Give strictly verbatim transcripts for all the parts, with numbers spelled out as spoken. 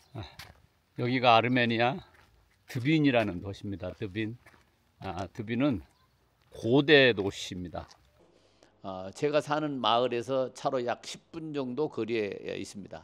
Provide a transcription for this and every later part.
여기가 아르메니아 드빈이라는 도시입니다. 드빈. 아, 드빈은 고대 도시입니다. 어, 제가 사는 마을에서 차로 약 십 분 정도 거리에 있습니다.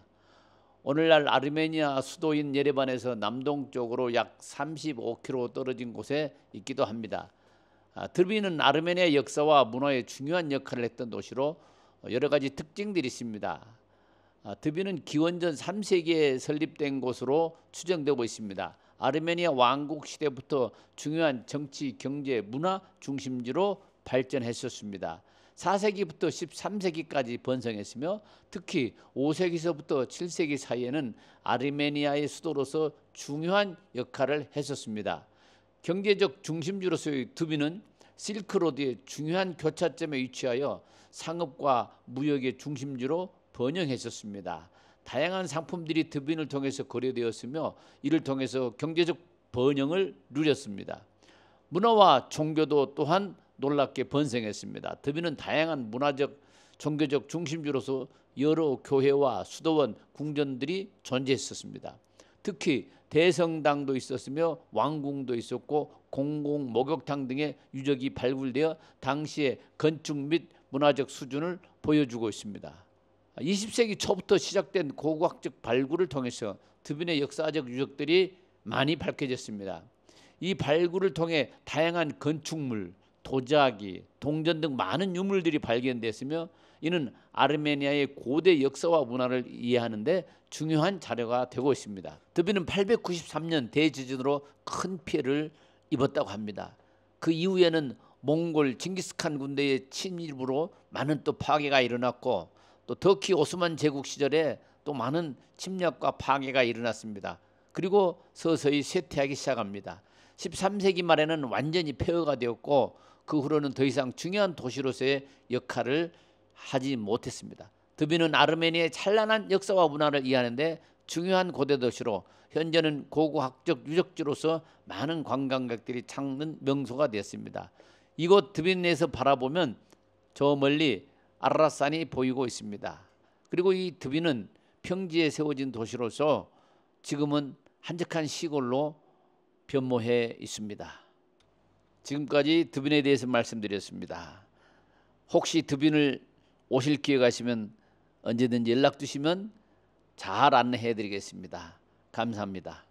오늘날 아르메니아 수도인 예레반에서 남동쪽으로 약 삼십오 킬로미터 떨어진 곳에 있기도 합니다. 아, 드빈은 아르메니아 역사와 문화에 중요한 역할을 했던 도시로 여러 가지 특징들이 있습니다. 아, 드빈은 기원전 삼 세기에 설립된 곳으로 추정되고 있습니다. 아르메니아 왕국 시대부터 중요한 정치, 경제, 문화 중심지로 발전했었습니다. 사 세기부터 십삼 세기까지 번성했으며 특히 오 세기서부터 칠 세기 사이에는 아르메니아의 수도로서 중요한 역할을 했었습니다. 경제적 중심지로서의 드빈은 실크로드의 중요한 교차점에 위치하여 상업과 무역의 중심지로 번영했었습니다. 다양한 상품들이 드빈을 통해서 거래되었으며 이를 통해서 경제적 번영을 누렸습니다. 문화와 종교도 또한 놀랍게 번성했습니다. 드빈은 다양한 문화적, 종교적 중심지로서 여러 교회와 수도원, 궁전들이 존재했었습니다. 특히 대성당도 있었으며 왕궁도 있었고 공공 목욕탕 등의 유적이 발굴되어 당시의 건축 및 문화적 수준을 보여주고 있습니다. 이십 세기 초부터 시작된 고고학적 발굴을 통해서 드빈의 역사적 유적들이 많이 밝혀졌습니다. 이 발굴을 통해 다양한 건축물, 도자기, 동전 등 많은 유물들이 발견됐으며 이는 아르메니아의 고대 역사와 문화를 이해하는 데 중요한 자료가 되고 있습니다. 드빈은 팔백구십삼 년 대지진으로 큰 피해를 입었다고 합니다. 그 이후에는 몽골 징기스칸 군대의 침입으로 많은 또 파괴가 일어났고 또 터키 오스만 제국 시절에 또 많은 침략과 파괴가 일어났습니다. 그리고 서서히 쇠퇴하기 시작합니다. 십삼 세기 말에는 완전히 폐허가 되었고 그 후로는 더 이상 중요한 도시로서의 역할을 하지 못했습니다. 드빈은 아르메니아의 찬란한 역사와 문화를 이해하는 데 중요한 고대 도시로 현재는 고고학적 유적지로서 많은 관광객들이 찾는 명소가 되었습니다. 이곳 드빈에서 바라보면 저 멀리 아라라산이 보이고 있습니다. 그리고 이 드빈은 평지에 세워진 도시로서 지금은 한적한 시골로 변모해 있습니다. 지금까지 드빈에 대해서 말씀드렸습니다. 혹시 드빈을 오실 기회가 있으면 언제든지 연락 주시면 잘 안내해 드리겠습니다. 감사합니다.